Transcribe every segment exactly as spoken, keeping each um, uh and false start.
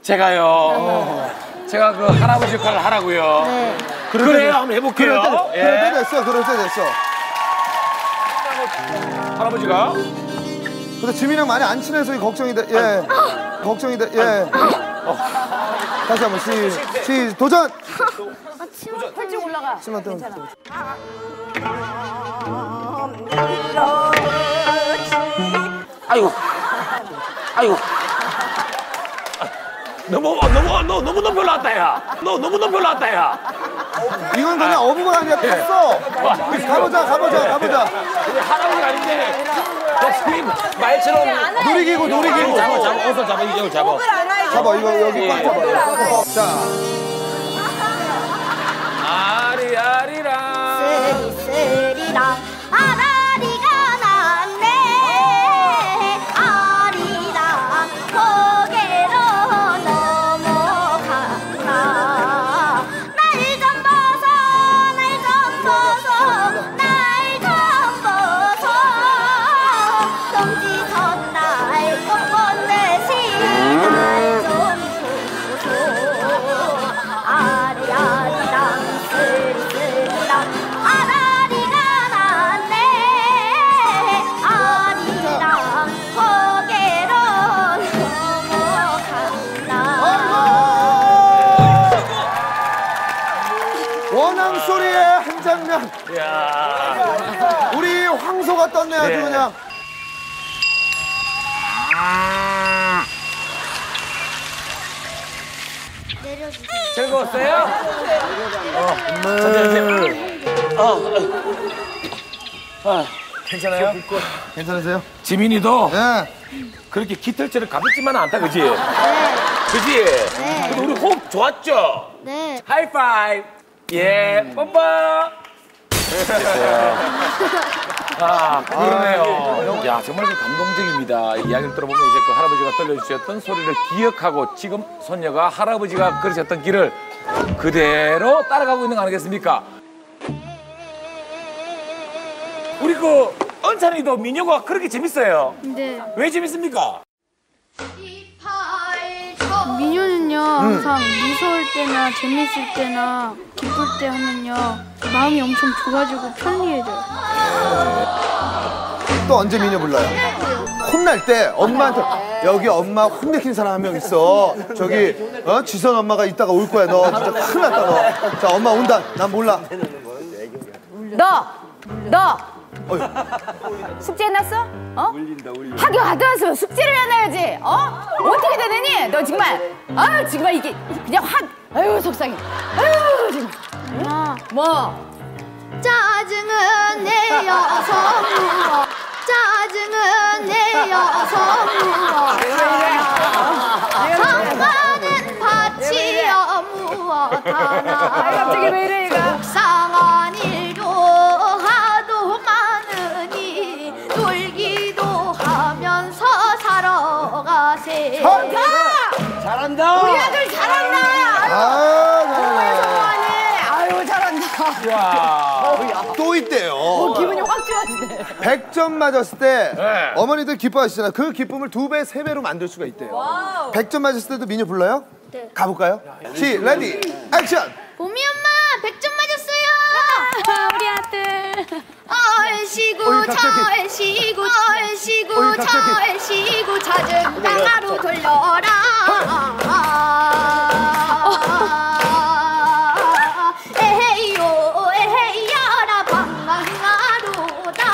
제가요. 어. 제가 그 할아버지 역할을 하라고요. 네. 그래요, 그래, 한번 해볼게요. 그럴 때, 예. 그럴 때 됐어, 그럴 때 됐어. 할아버지가? 근데 지민이랑 많이 안 친해서 걱정이 돼. 예. 걱정이 돼. 예. 어. 다시 한번 시, 시, 도전! 아, 치마 펄쩍 올라가. 치마 또. 아이고. 아이고. 너무, 너무, 너, 너무 높이 올라왔다, 야. 너 너무 높이 올라왔다, 야. 이건 그냥 어부가 아니라 탔어. 가보자, 가보자, 가보자. 할아버지가 아닌데. 선생님, 말처럼. 놀이기구, 놀이기구. 잡아, 잡아, 어서 잡아, 이걸 잡아. 잡아, 이거 여기 꽉 잡아. 자. 아리아리랑. 쓰리쓰리랑 아라리가 났네. 아리랑 고개로 넘어간다. 날 좀 벗어, 날 좀 벗어, 날 좀 벗어. 동지선 날 꽃꽃 대신 날좀 보소. 아리아리랑 쓰리쓰리랑 아라리가 났네. 아리랑 고개로 넘어간다. 원앙 소리의 한 장면. 야. 우리 황소가 떴네, 아주 네. 그냥. 즐거웠어요? 네. 어. 아, 괜찮아요? 괜찮으세요? 지민이도 네. 그렇게 깃털처럼 가볍지만은 않다, 그지? 네. 그지? 네. 근데 우리 호흡 좋았죠? 네. 하이파이브. 예, 뽀뽀. 아, 그러네요. 야, 정말 그 감동적입니다. 이 이야기를 들어보면 이제 그 할아버지가 들려주셨던 소리를 기억하고 지금 손녀가 할아버지가 걸으셨던 길을 그대로 따라가고 있는 거 아니겠습니까? 우리 그 은찬이도 민요가 그렇게 재밌어요. 네. 왜 재밌습니까? 민요는요 항상 무서울 때나 재밌을 때나 기쁠 때 하면요 마음이 엄청 좋아지고 편리해져요. 또 언제 미녀 불러요? 혼날 때 엄마한테 여기 엄마 혼내킨 사람 한 명 있어. 저기 어? 지선 엄마가 이따가 올 거야. 너 진짜 큰일 났다 너. 자 엄마 온다. 난 몰라. 너! 너! 숙제 해놨어? 어? 학교 갔다 왔으면 숙제를 해놔야지. 어? 어떻게 되느니? 너 정말 아유 정말 이게 그냥 확 아유 속상해. 아유 정말. 엄마 뭐? 짜증은 내어서 무어. 짜증은 내어서 무어. 상관은 받지어 무엇하나. 갑자기 왜 이래 이거? 속상한 일도 하도 많으니 놀기도 하면서 살아가세. 잘한다. 우리 아들 잘한다. 아, 뭐하니? 아유 잘한다. 야. 또 있대요. 기분이 확 좋아지네. 백 점 맞았을 때 네. 어머니들 기뻐하시잖아. 그 기쁨을 두 배, 세 배로 만들 수가 있대요. 백 점 맞았을 때도 미녀 불러요? 네. 가볼까요? 시, 레디, 액션! 봄이 엄마 백 점 맞았어요. 우리 아들 얼씨구 어이, 갑자기. 절씨구 얼씨구 어이, 갑자기. 절씨구 잦은 땅하로 돌려라. 에헤이요 에헤이야라 방랑하로다.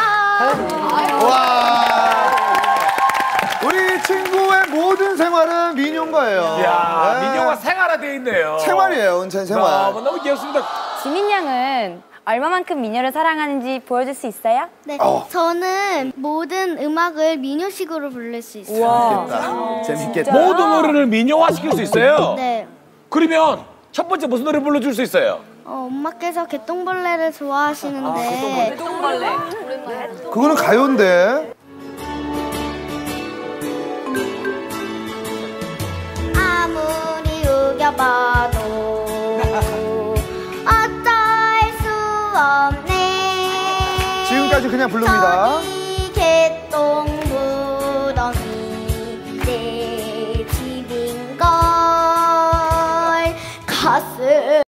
와. 우리 친구의 모든 생활은 민요인 거예요. 야, 네. 민요가 생활화되어 있네요. 생활이에요, 은찬 생활. 아, 너무 귀엽습니다. 지민 양은 얼마만큼 민요를 사랑하는지 보여줄 수 있어요? 네, 어. 저는 모든 음악을 민요식으로 부를 수 있어요. 재밌겠다. 재밌겠다. 모든 노래를 민요화 시킬 수 있어요. 네. 그러면 첫 번째 무슨 노래 불러줄 수 있어요? 어, 엄마께서 개똥벌레를 좋아하시는데 그거는 가요인데. 아무리 우겨봐도 어쩔 수 없네. 지금까지 그냥 부릅니다. 저기 개똥무덤이 내 집인 걸 가슴